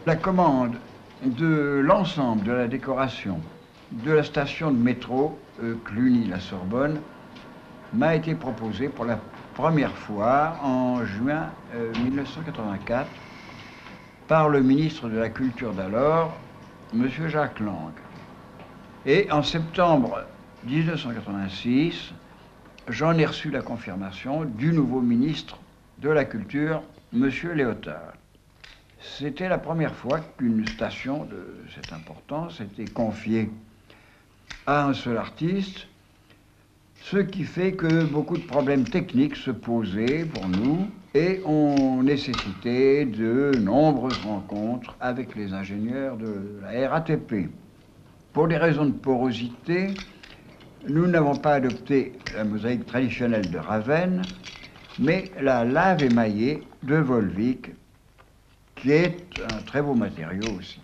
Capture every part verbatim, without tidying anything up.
La commande de l'ensemble de la décoration de la station de métro euh, Cluny-la-Sorbonne m'a été proposée pour la première fois en juin euh, mille neuf cent quatre-vingt-quatre par le ministre de la Culture d'alors, M. Jacques Lang. Et en septembre mille neuf cent quatre-vingt-six, j'en ai reçu la confirmation du nouveau ministre de la Culture, M. Léotard. C'était la première fois qu'une station de cette importance était confiée à un seul artiste, ce qui fait que beaucoup de problèmes techniques se posaient pour nous et ont nécessité de nombreuses rencontres avec les ingénieurs de la R A T P. Pour des raisons de porosité, nous n'avons pas adopté la mosaïque traditionnelle de Ravenne, mais la lave émaillée de Volvic, qui est un très beau matériau aussi.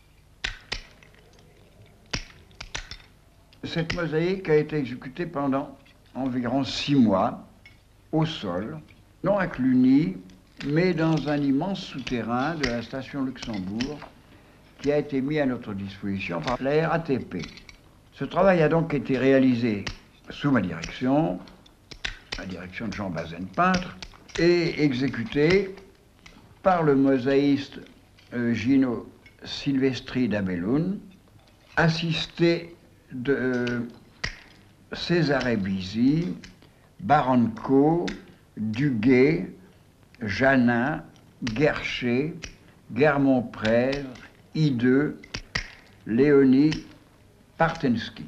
Cette mosaïque a été exécutée pendant environ six mois, au sol, non à Cluny, mais dans un immense souterrain de la station Luxembourg, qui a été mis à notre disposition par la R A T P. Ce travail a donc été réalisé sous ma direction, la direction de Jean Bazaine, peintre, et exécuté par le mosaïste euh, Gino Silvestri d'Abelun, assisté de euh, Cesare Bisi, Baranco, Duguay, Janin, Guercher, Guermont-Prèvre, Hideux, Léonie, Partensky.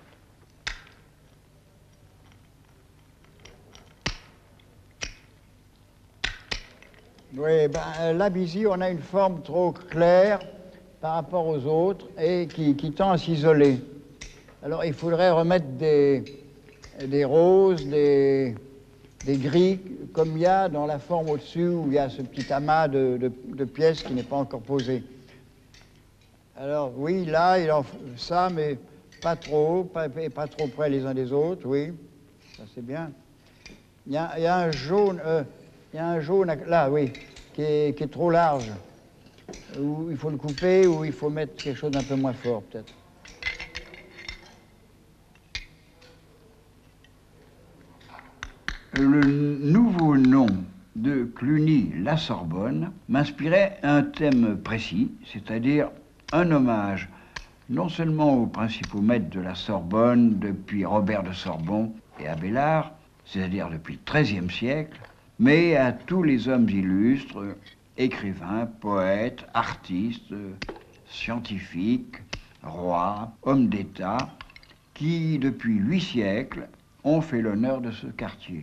Oui, ben, là, Bisi, on a une forme trop claire par rapport aux autres et qui, qui tend à s'isoler. Alors, il faudrait remettre des, des roses, des, des gris, comme il y a dans la forme au-dessus, où il y a ce petit amas de, de, de pièces qui n'est pas encore posé. Alors, oui, là, il en faut ça, mais pas trop, pas, pas trop près les uns des autres, oui, ça c'est bien. Il y a, il y a un jaune... Euh, Il y a un jaune, là, oui, qui est, qui est trop large, où il faut le couper, ou il faut mettre quelque chose d'un peu moins fort, peut-être. Le nouveau nom de Cluny-la-Sorbonne m'inspirait un thème précis, c'est-à-dire un hommage non seulement aux principaux maîtres de la Sorbonne depuis Robert de Sorbon et Abélard, c'est-à-dire depuis le treizième siècle, mais à tous les hommes illustres, écrivains, poètes, artistes, scientifiques, rois, hommes d'État, qui, depuis huit siècles, ont fait l'honneur de ce quartier.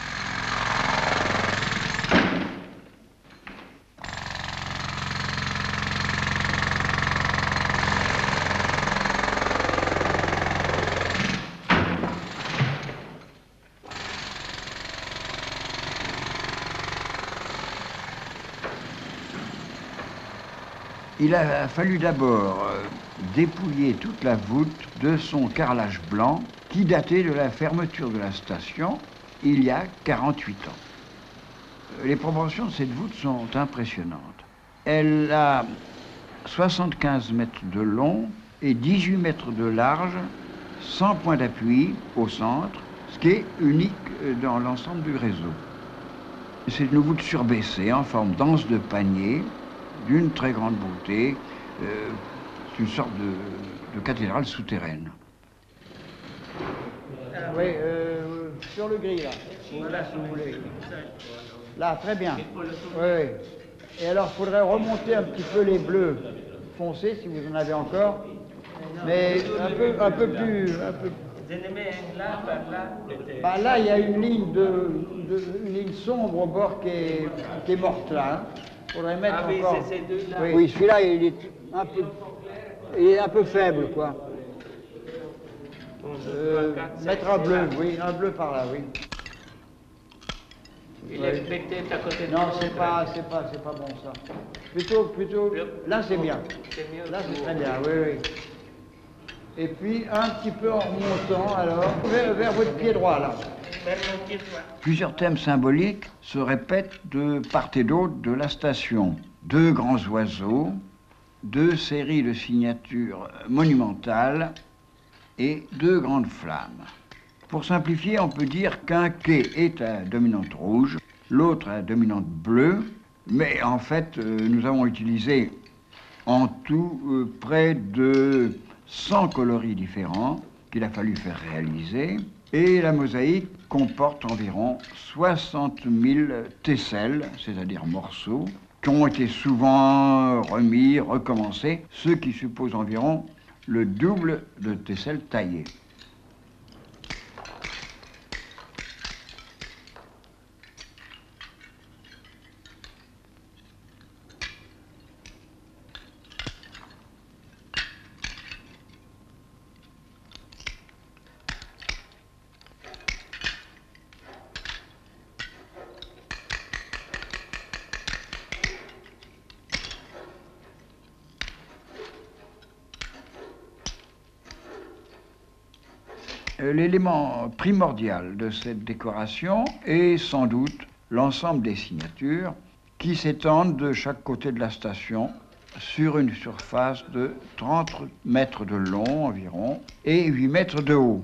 Il a fallu d'abord euh, dépouiller toute la voûte de son carrelage blanc qui datait de la fermeture de la station il y a quarante-huit ans. Les proportions de cette voûte sont impressionnantes. Elle a soixante-quinze mètres de long et dix-huit mètres de large, sans point d'appui au centre, ce qui est unique dans l'ensemble du réseau. C'est une voûte surbaissée en forme d'anse de panier, d'une très grande beauté. Euh, c'est une sorte de, de cathédrale souterraine. Oui, euh, sur le gris, là. Voilà, si vous voulez. Là, très bien. Oui, oui. Et alors, il faudrait remonter un petit peu les bleus foncés, si vous en avez encore. Mais un peu, un peu plus... Un peu... Bah, là, il y a une ligne, de, de, une ligne sombre au bord qui est, qui est morte, là. Hein. Faudrait mettre ah, encore... Oui, oui, oui, celui-là, il est un peu... Il est un peu faible, quoi. Euh, mettre un bleu, oui, un bleu par là, oui. Il est peut-être à côté de non, c'est pas, c'est pas, c'est pas bon ça. Plutôt, plutôt. Là, c'est bien. Là, c'est très bien, oui, oui. Et puis un petit peu en remontant, alors, vers, vers votre pied droit, là. Plusieurs thèmes symboliques se répètent de part et d'autre de la station. Deux grands oiseaux, deux séries de signatures monumentales et deux grandes flammes. Pour simplifier, on peut dire qu'un quai est à dominante rouge, l'autre à dominante bleue, mais en fait, euh, nous avons utilisé en tout euh, près de cent coloris différents qu'il a fallu faire réaliser, et la mosaïque comporte environ soixante mille tesselles, c'est-à-dire morceaux, qui ont été souvent remis, recommencés, ce qui suppose environ le double de tesselles taillées. L'élément primordial de cette décoration est sans doute l'ensemble des signatures qui s'étendent de chaque côté de la station sur une surface de trente mètres de long environ et huit mètres de haut.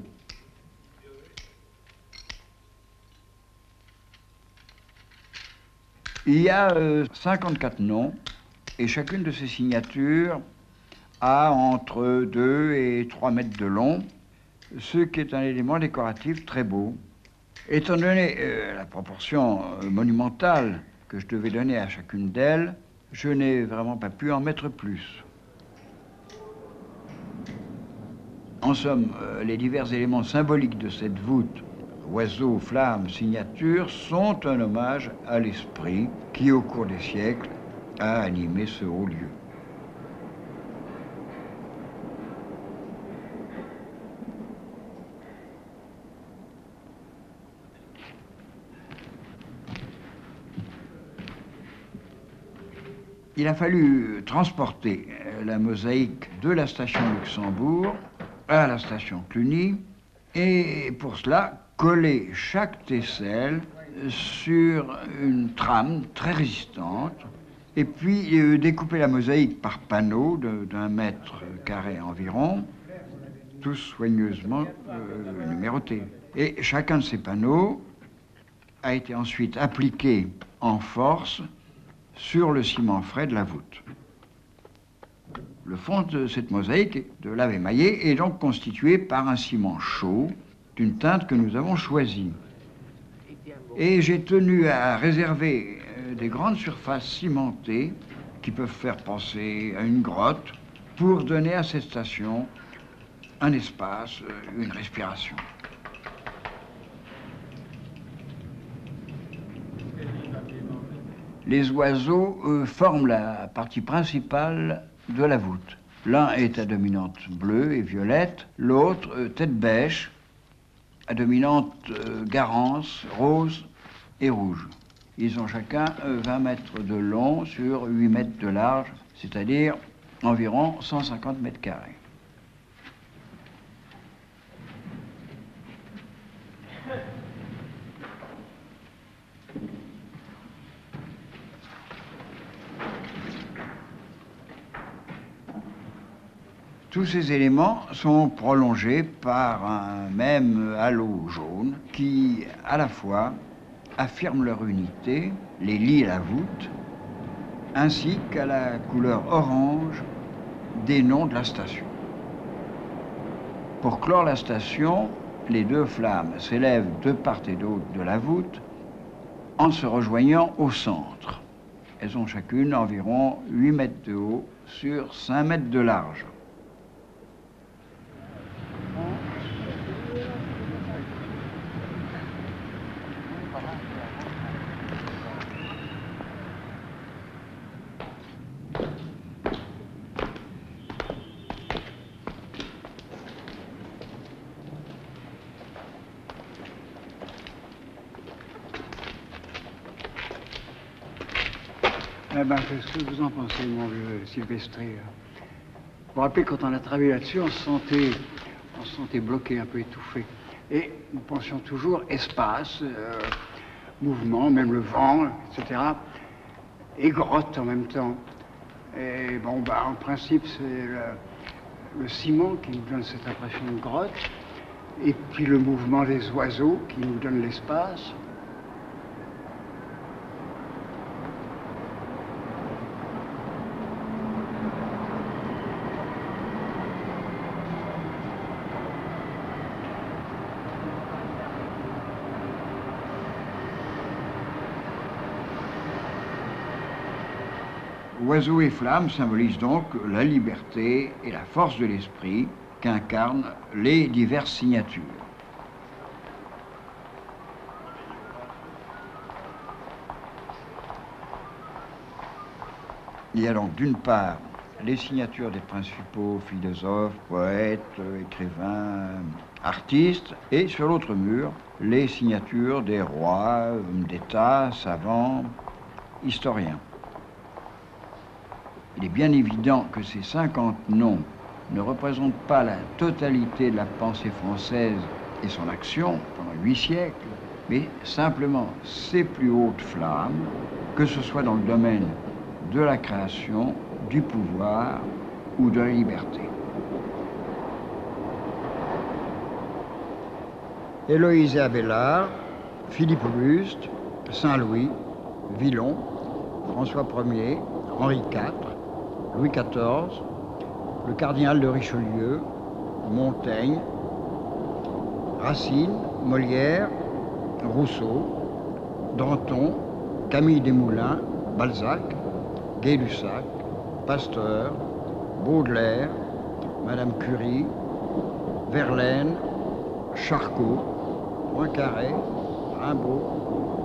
Il y a euh, cinquante-quatre noms et chacune de ces signatures a entre deux et trois mètres de long, ce qui est un élément décoratif très beau. Étant donné euh, la proportion euh, monumentale que je devais donner à chacune d'elles, je n'ai vraiment pas pu en mettre plus. En somme, euh, les divers éléments symboliques de cette voûte, oiseaux, flammes, signatures, sont un hommage à l'esprit qui, au cours des siècles, a animé ce haut lieu. Il a fallu transporter la mosaïque de la station Luxembourg à la station Cluny et pour cela coller chaque tesselle sur une trame très résistante et puis euh, découper la mosaïque par panneaux d'un mètre carré environ, tous soigneusement euh, numérotés. Et chacun de ces panneaux a été ensuite appliqué en force sur le ciment frais de la voûte. Le fond de cette mosaïque, de lave émaillée, est donc constitué par un ciment chaud d'une teinte que nous avons choisie. Et j'ai tenu à réserver des grandes surfaces cimentées qui peuvent faire penser à une grotte pour donner à cette station un espace, une respiration. Les oiseaux euh, forment la partie principale de la voûte. L'un est à dominante bleue et violette, l'autre euh, tête bêche, à dominante euh, garance, rose et rouge. Ils ont chacun euh, vingt mètres de long sur huit mètres de large, c'est-à-dire environ cent cinquante mètres carrés. Tous ces éléments sont prolongés par un même halo jaune qui, à la fois, affirme leur unité, les lie à la voûte, ainsi qu'à la couleur orange des noms de la station. Pour clore la station, les deux flammes s'élèvent de part et d'autre de la voûte en se rejoignant au centre. Elles ont chacune environ huit mètres de haut sur cinq mètres de large. Eh ben, qu'est-ce que vous en pensez, mon vieux Sylvestré? Vous vous rappelez, quand on a travaillé là-dessus, on se sentait, on se sentait bloqué, un peu étouffé. Et nous pensions toujours espace, euh, mouvement, même le vent, et cetera. Et grotte en même temps. Et bon, bah, en principe, c'est le, le ciment qui nous donne cette impression de grotte, et puis le mouvement des oiseaux qui nous donne l'espace. Oiseaux et flammes symbolisent donc la liberté et la force de l'esprit qu'incarnent les diverses signatures. Il y a donc d'une part les signatures des principaux philosophes, poètes, écrivains, artistes, et sur l'autre mur, les signatures des rois, hommes d'État, savants, historiens. Il est bien évident que ces cinquante noms ne représentent pas la totalité de la pensée française et son action pendant huit siècles, mais simplement ses plus hautes flammes, que ce soit dans le domaine de la création, du pouvoir ou de la liberté. Héloïse et Abélard, Philippe Auguste, Saint-Louis, Villon, François Ier, Henri quatre, Louis quatorze, le cardinal de Richelieu, Montaigne, Racine, Molière, Rousseau, Danton, Camille Desmoulins, Balzac, Gay-Lussac, Pasteur, Baudelaire, Madame Curie, Verlaine, Charcot, Poincaré, Rimbaud,